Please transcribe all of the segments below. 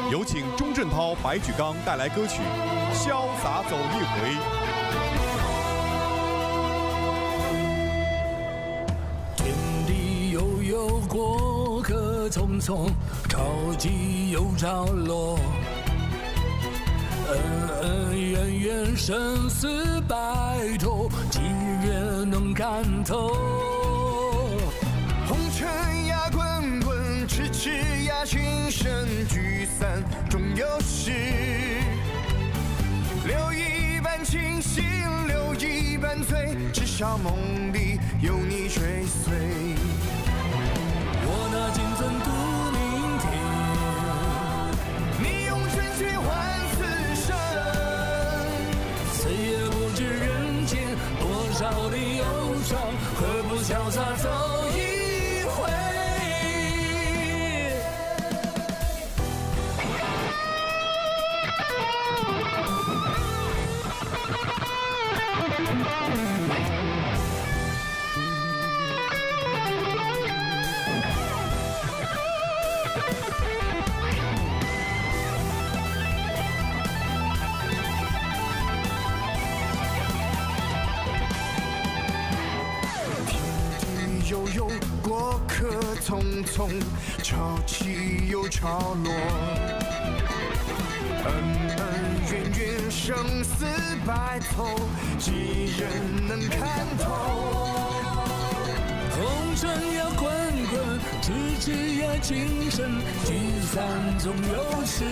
有请钟镇涛、白举纲带来歌曲《潇洒走一回》。 天地悠悠，过客匆匆，潮起又潮落。恩恩怨怨，生死白头，几人能看透？ 红尘呀滚滚，痴痴呀情深，聚散终有时。留一半清醒，留一半醉，至少梦里有你追随。 我拿金樽赌明天， 你用真情换此生。 谁也不知人间多少的忧伤，何不潇洒走一回？ 悠悠，过客匆匆，潮起又潮落。恩恩怨怨，生死白头，几人能看透？ 红尘呀滚滚，痴痴呀情深，聚散总有时。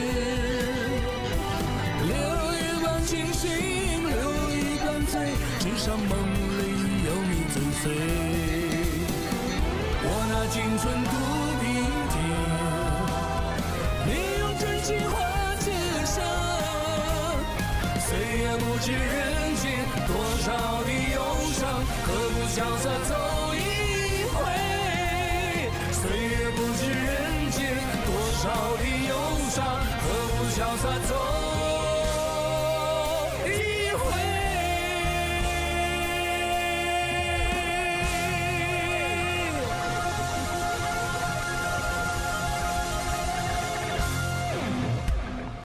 留一半清醒，留一半醉，至少梦里有你追随。我拿青春赌明天，你用真情换此生。谁也不知人间多少的忧伤，何不潇洒走一回？谁也不知人间多少的忧伤，何不潇洒走一回？